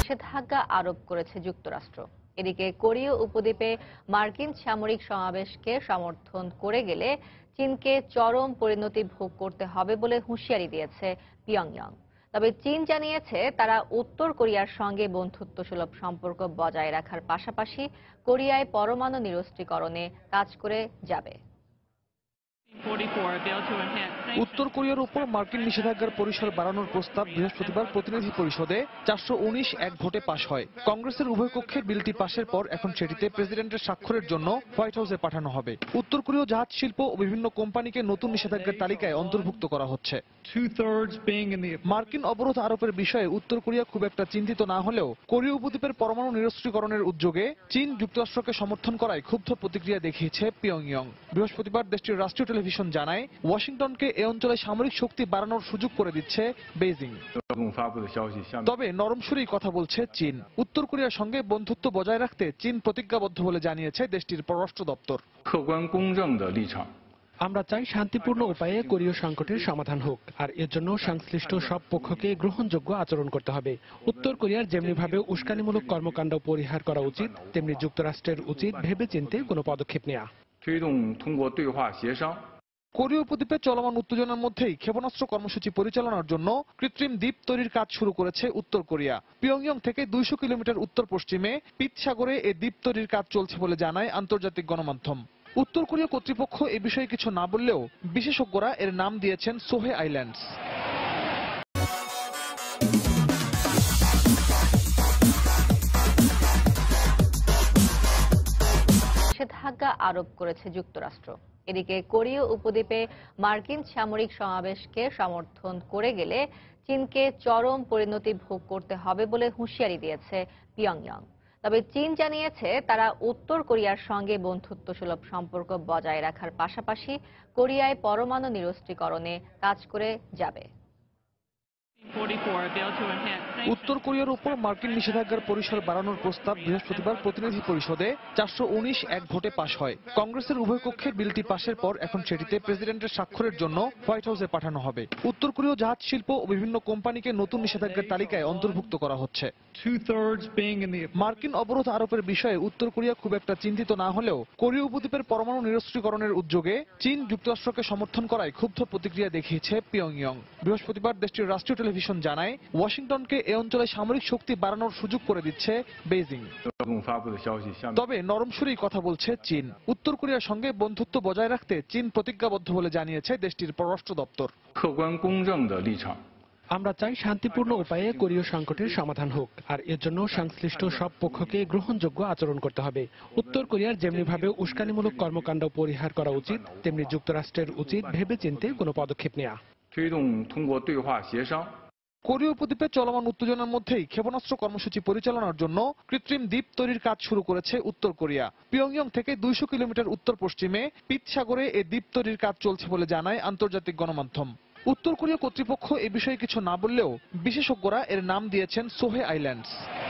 নিষেধাজ্ঞা আরোপ করেছে যুক্তরাষ্ট্র। এদিকে কোরীয় উপদ্বীপে মার্কিন সামরিক সমাবেশকে সমর্থন করে গেলে চীনকে চরম পরিণতি ভোগ করতে হবে বলে হুঁশিয়ারি দিয়েছে পিয়ংইয়ং। তবে চীন জানিয়েছে তারা উত্তর কোরিয়ার সঙ্গে বন্ধুত্বসুলভ সম্পর্ক বজায় রাখার পাশাপাশি কোরিয়ায় পরমাণু নিরস্ত্রীকরণে কাজ করে যাবে। উত্তর কোরিয়ার উপর মার্কিন নিষেধাজ্ঞার পরিসর বাড়ানোর প্রস্তাব বৃহস্পতিবার প্রতিনিধি পরিষদে 419 ভোটে পাশ হয়। কংগ্রেসের উভয় কক্ষে বিলটি পাশের পর এখন সেটিতে প্রেসিডেন্টের স্বাক্ষরের জন্য হোয়াইট হাউসে পাঠানো হবে। উত্তর কোরীয় জাহাজ শিল্প ও বিভিন্ন কোম্পানিকে নতুন নিষেধাজ্ঞার তালিকায় অন্তর্ভুক্ত করা হচ্ছে। মার্কিন অবরোধ আরোপের বিষয়ে উত্তর কোরিয়া খুব একটা চিন্তিত না হলেও কোরীয় উপদ্বীপের পরমাণু নিরস্ত্রীকরণের উদ্যোগে চীন যুক্তরাষ্ট্রকে সমর্থন করায় ক্ষুব্ধ প্রতিক্রিয়া দেখিয়েছে পিয়ংইয়ং। বৃহস্পতিবার দেশটির রাষ্ট্রীয় টেলিভিশন জানায় ওয়াশিংটনকে এ অঞ্চলে সামরিক শক্তি বাড়ানোর সুযোগ করে দিচ্ছে বেইজিং। তবে নরম সুরেই কথা বলছে চীন। উত্তর কোরিয়ার সঙ্গে বন্ধুত্ব বজায় রাখতে চীন প্রতিজ্ঞাবদ্ধ বলে জানিয়েছে দেশটির পররাষ্ট্র দপ্তর। আমরা চাই শান্তিপূর্ণ উপায়ে কোরীয় সংকটের সমাধান হোক, আর এর জন্য সংশ্লিষ্ট সব পক্ষকে গ্রহণযোগ্য আচরণ করতে হবে। উত্তর কোরিয়ার যেমনিভাবে উস্কানিমূলক কর্মকাণ্ড পরিহার করা উচিত, তেমনি যুক্তরাষ্ট্রের উচিত ভেবেচিন্তে কোনো পদক্ষেপ নেওয়া। কোরীয় উপদ্বীপে চলমান উত্তেজনার মধ্যেই ক্ষেপণাস্ত্র কর্মসূচি পরিচালনার জন্য কৃত্রিম দ্বীপ তৈরির কাজ শুরু করেছে উত্তর কোরিয়া। পিয়ংইয়ং থেকে 200 কিলোমিটার উত্তর পশ্চিমে পিত সাগরে এ দ্বীপ তৈরির কাজ চলছে বলে জানায় আন্তর্জাতিক গণমাধ্যম। উত্তর কোরিয়া কর্তৃপক্ষ এ বিষয়ে কিছু না বললেও বিশেষজ্ঞরা এর নাম দিয়েছেন সোহে আইল্যান্ডস। নিষেধাজ্ঞা আরোপ করেছে যুক্তরাষ্ট্র। এদিকে কোরীয় উপদ্বীপে মার্কিন সামরিক সমাবেশকে সমর্থন করে গেলে চীনকে চরম পরিণতি ভোগ করতে হবে বলে হুঁশিয়ারি দিয়েছে পিয়ংইয়ং। তবে চীন জানিয়েছে তারা উত্তর কোরিয়ার সঙ্গে বন্ধুত্বসুলভ সম্পর্ক বজায় রাখার পাশাপাশি কোরিয়ায় পরমাণু নিরস্ত্রীকরণে কাজ করে যাবে। উত্তর কোরিয়ার উপর মার্কিন নিষেধাজ্ঞার পরিসর বাড়ানোর প্রস্তাব বৃহস্পতিবার প্রতিনিধি পরিষদে 419 ভোটে পাশ হয়। কংগ্রেসের উভয় কক্ষে বিলটি পাশের পর এখন সেটিতে প্রেসিডেন্টের স্বাক্ষরের জন্য হোয়াইট হাউসে পাঠানো হবে। উত্তর কোরীয় জাহাজ শিল্প ও বিভিন্ন কোম্পানিকে নতুন নিষেধাজ্ঞার তালিকায় অন্তর্ভুক্ত করা হচ্ছে। মার্কিন অবরোধ আরোপের বিষয়ে উত্তর কোরিয়া খুব একটা চিন্তিত না হলেও কোরীয় উপদ্বীপের পরমাণু নিরস্ত্রীকরণের উদ্যোগে চীন যুক্তরাষ্ট্রকে সমর্থন করায় ক্ষুব্ধ প্রতিক্রিয়া দেখিয়েছে পিয়ংইয়ং। বৃহস্পতিবার দেশটির রাষ্ট্রীয় টেলিভিশন জানায় ওয়াশিংটনকে এ অঞ্চলে সামরিক শক্তি বাড়ানোর সুযোগ করে দিচ্ছে বেইজিং। তবে নরম সুরেই কথা বলছে চীন। উত্তর কোরিয়ার সঙ্গে বন্ধুত্ব বজায় রাখতে চীন প্রতিজ্ঞাবদ্ধ বলে জানিয়েছে দেশটির পররাষ্ট্র দপ্তর। আমরা চাই শান্তিপূর্ণ উপায়ে কোরীয় সংকটের সমাধান হোক, আর এর জন্য সংশ্লিষ্ট সব পক্ষকে গ্রহণযোগ্য আচরণ করতে হবে। উত্তর কোরিয়ার যেমনিভাবে উস্কানিমূলক কর্মকাণ্ড পরিহার করা উচিত, তেমনি যুক্তরাষ্ট্রের উচিত ভেবেচিন্তে কোনো পদক্ষেপ নেওয়া। কোরীয় উপদ্বীপে চলমান উত্তেজনার মধ্যেই ক্ষেপণাস্ত্র কর্মসূচি পরিচালনার জন্য কৃত্রিম দ্বীপ তৈরির কাজ শুরু করেছে উত্তর কোরিয়া। পিয়ংইয়ং থেকে 200 কিলোমিটার উত্তর পশ্চিমে পিত সাগরে এ দ্বীপ তৈরির কাজ চলছে বলে জানায় আন্তর্জাতিক গণমাধ্যম। উত্তর কোরিয়া কর্তৃপক্ষ এ বিষয়ে কিছু না বললেও বিশেষজ্ঞরা এর নাম দিয়েছেন সোহে আইল্যান্ডস।